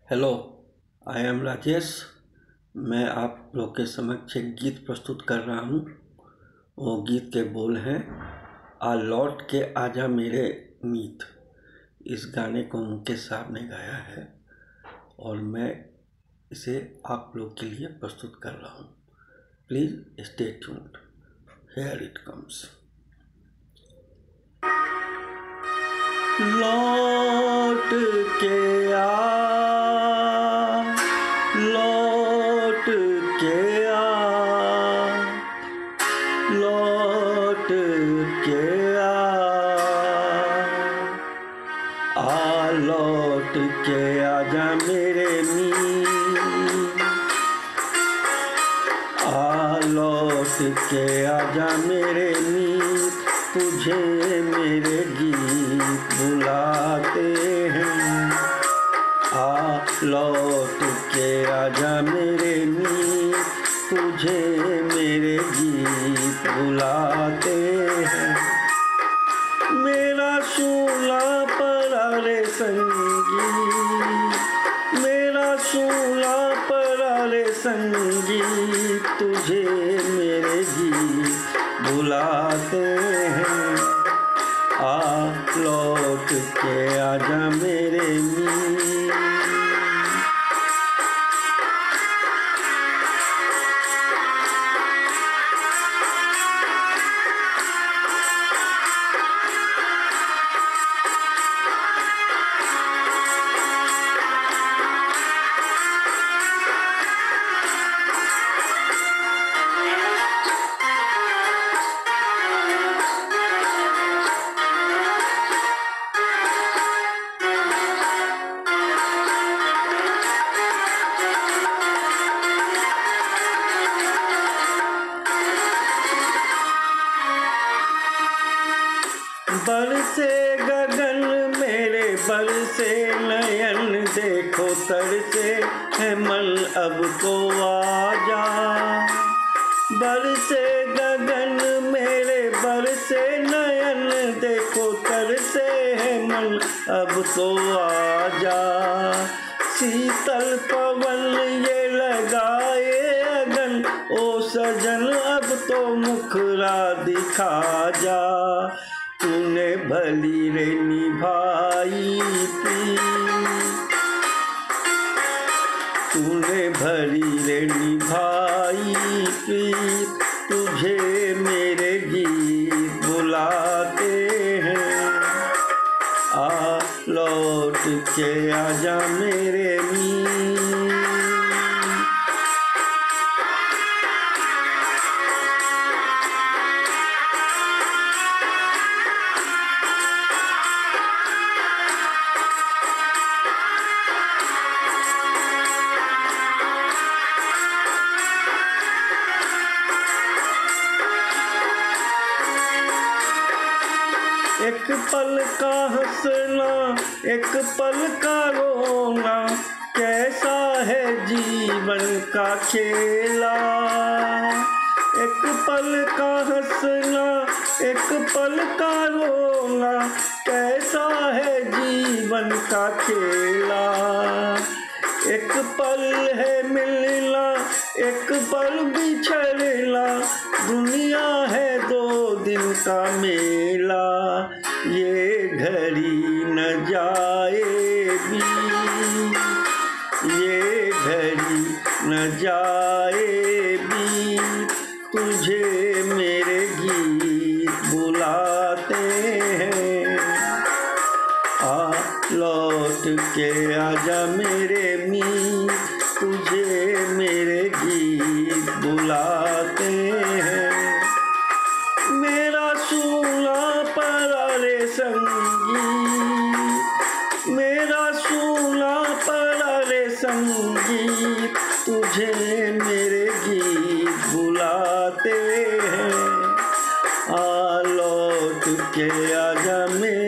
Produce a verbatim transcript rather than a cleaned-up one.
Hello, I am Rajesh. मैं आप लोग के समक्ष एक गीत प्रस्तुत कर रहा हूँ। वो गीत के बोल हैं, आ लौट के आजा मेरे मीत। इस गाने को मुकेश साहब ने गाया है और मैं इसे आप लोग के लिए प्रस्तुत कर रहा हूँ। Please stay tuned, here it comes. लौट के आ, लौट के आ, लौट के आ, आ लौट के आजा मेरे मीत, आ लौट के आजा मेरे मीत। तुझे मेरे गीत बुलाते हैं, आ लौट के आजा मेरे मीत। तुझे मेरे गीत बुलाते हैं। मेरा शूला पड़ा रे संगीत, मेरा शूला पड़ा रे संगीत। तुझे मेरे गीत बुलाते हैं, आ लौट के आजा मेरे मीत। बरसे गगन मेरे बरसे नयन, देखो तरसे है मन अब तो आजा। बरसे गगन मेरे बरसे नयन, देखो तरसे है मन अब तो आजा। शीतल पवन ये लगाए अगन, ओ सजन अब तो मुखरा दिखा जा। तूने भली रे निभाई प्रीत, तूने भली रे निभाई प्रीत। तुझे मेरे गीत बुलाते हैं, आ लौट के आजा मेरे मीत। एक पल का हंसना, एक पल का रोना, कैसा है जीवन का खेला। एक पल का हंसना, एक पल का रोना, कैसा है जीवन का खेला। एक पल है मिलना, एक पल बिछड़ना, दुनिया है दो दिन का मेला। ये घड़ी न जाएगी, ये घड़ी न जाएगी। तुझे मेरे गीत बुलाते हैं, आ लौट के आजा मेरे मीत। तुझे मेरे गीत बुलाते हैं। मेरा शूला पड़ा रे संगीत, मेरा शूला पड़ा रे संगीत। तुझे मेरे गीत बुलाते हैं, आ लौट के आजा मेरे